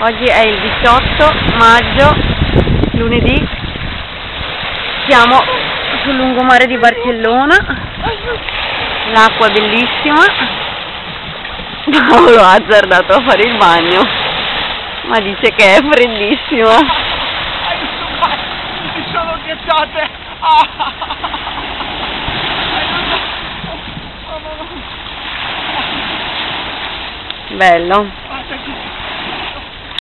Oggi è il 18 maggio, lunedì, siamo sul lungomare di Barcellona, l'acqua è bellissima, Paolo ha azzardato a fare il bagno, ma dice che è freddissima. Mi sono ghiacciate! Bello.